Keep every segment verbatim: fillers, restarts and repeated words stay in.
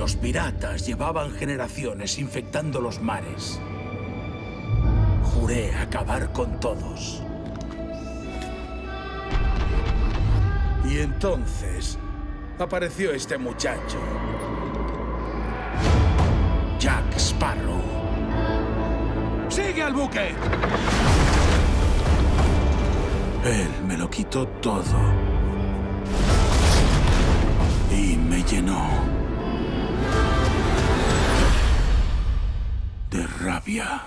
Los piratas llevaban generaciones infectando los mares. Juré acabar con todos. Y entonces apareció este muchacho, Jack Sparrow. ¡Sigue al buque! Él me lo quitó todo. Y me llenó de rabia.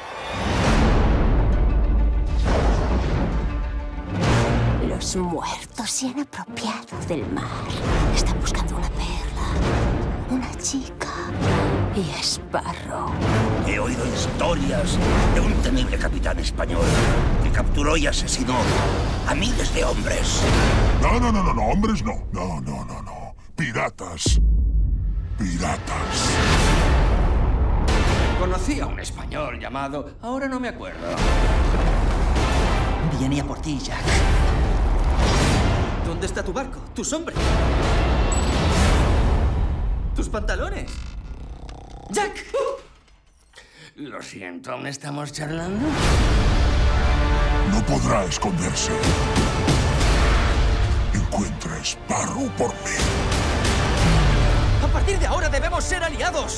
Los muertos se han apropiado del mar. Están buscando una perla, una chica y Sparrow. He oído historias de un temible capitán español que capturó y asesinó a miles de hombres. No, no, no, no, no, hombres no. No, no, no, no. Piratas. Piratas. Conocí a un español llamado... Ahora no me acuerdo. Viene a por ti, Jack. ¿Dónde está tu barco? ¿Tus hombres? ¿Tus pantalones? ¡Jack! Lo siento, ¿aún estamos charlando? No podrá esconderse. Encuentra a Sparrow por mí. A partir de ahora debemos ser aliados.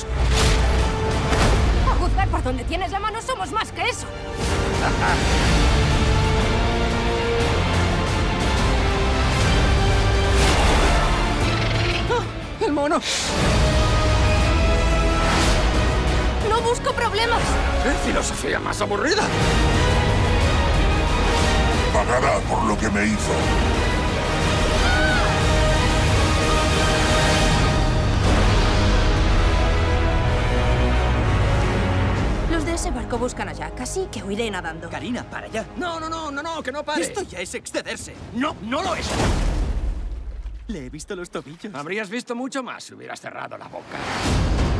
A juzgar por donde tienes la mano, somos más que eso. ¡El mono! ¡No busco problemas! ¡Qué filosofía más aburrida! Pagará por lo que me hizo. Los de ese barco buscan a Jack, así que huiré nadando. Karina, para allá. No, no, no, no, no, que no pare. Esto ya es excederse. No, no lo es. Le he visto los tobillos. Habrías visto mucho más si hubieras cerrado la boca.